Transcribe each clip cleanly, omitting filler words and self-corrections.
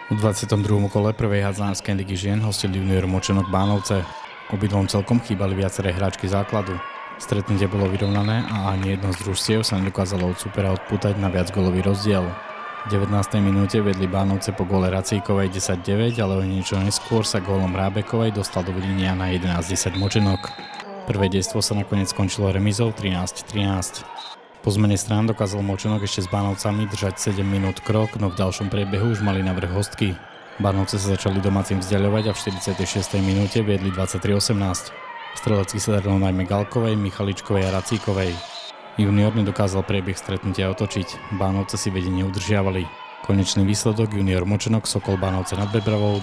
V 22. kole prvej hádzanárskej ligy žien hostil junior Močenok Bánovce. Obidvom celkom chýbali viaceré hráčky základu. Stretnutie bolo vyrovnané a ani jedno z družstiev sa nedokázalo od supera odpútať na viacgolový rozdiel. V 19. minúte vedli Bánovce po góle Racíkovej 10-9, ale o niečo neskôr sa gólom Rábekovej dostal do vedenia na 11-10 Močenok. Prvé dejstvo sa nakoniec skončilo remízou 13-13. Po zmene strán dokázal Močenok ešte s Bánovcami držať 7 minút krok, no v ďalšom priebehu už mali navrch hostky. Bánovce sa začali domácim vzdiaľovať a v 46. minúte viedli 23-18. Strelecky sa darilo najmä Galkovej, Michaličkovej a Racíkovej. Junior nedokázal priebeh stretnutia otočiť. Bánovce si vedenie udržiavali. Konečný výsledok junior Močenok Sokol Bánovce nad Bebravou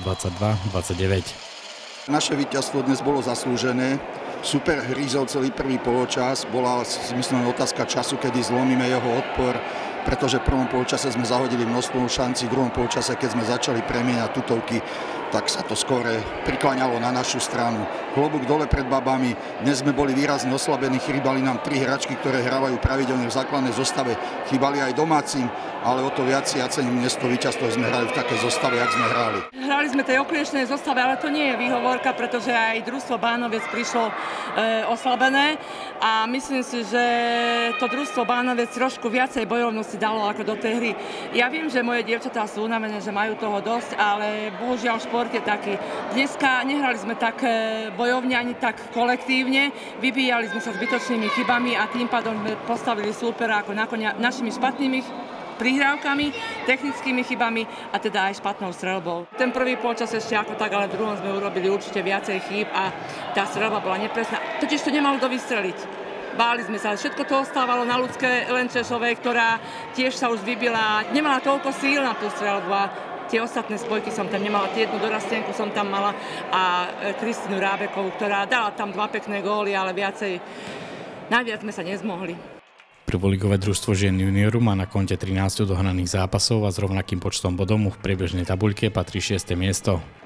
22-29. Naše víťazstvo dnes bolo zaslúžené. Super hrízol celý prvý poločas. Bola, myslím, otázka času, kedy zlomíme jeho odpor, pretože v prvom poločase sme zahodili množstvo šancí, v druhom poločase, keď sme začali premieňať tutovky, tak sa to skôr prikláňalo na našu stranu. Klobúk dole pred babami. Dnes sme boli výrazne oslabení, chýbali nám 3 hráčky, ktoré hrávajú pravidelne v základnej zostave. Chýbali aj domácim, ale o to viac ja cením dnes to víťazstvo, sme hrali v takej zostave, jak sme hrali. Hrali sme tej okliešnej zostave, ale to nie je výhovorka, pretože aj družstvo Bánovec prišlo oslabené a myslím si, že to družstvo Bánovec trošku viacej bojovnosti dalo ako do tej hry. Ja viem, že moje dievčatá sú unavené, že majú toho dosť, ale bohužiaľ šport je taký. Dneska nehrali sme tak bojovne ani tak kolektívne, vybíjali sme sa zbytočnými chybami a tým pádom sme postavili súpera ako našimi špatnými prihrávkami, technickými chybami a teda aj špatnou streľbou. Ten prvý polčas ešte ako tak, ale v druhom sme urobili určite viacej chýb a tá streľba bola nepresná. Totiž to nemalo kto vystreliť. Báli sme sa, všetko to ostávalo na Ľudské Lenčešovej, ktorá tiež sa už vybila, nemala toľko síl na tú streľbu a tie ostatné spojky som tam nemala, jednu dorastenku som tam mala a Kristínu Rábekovú, ktorá dala tam 2 pekné góly, ale najviac sme sa nezmohli. Prvoligové družstvo žien junioru má na konte 13 odohraných zápasov a s rovnakým počtom bodov mu v priebežnej tabuľke patrí 6. miesto.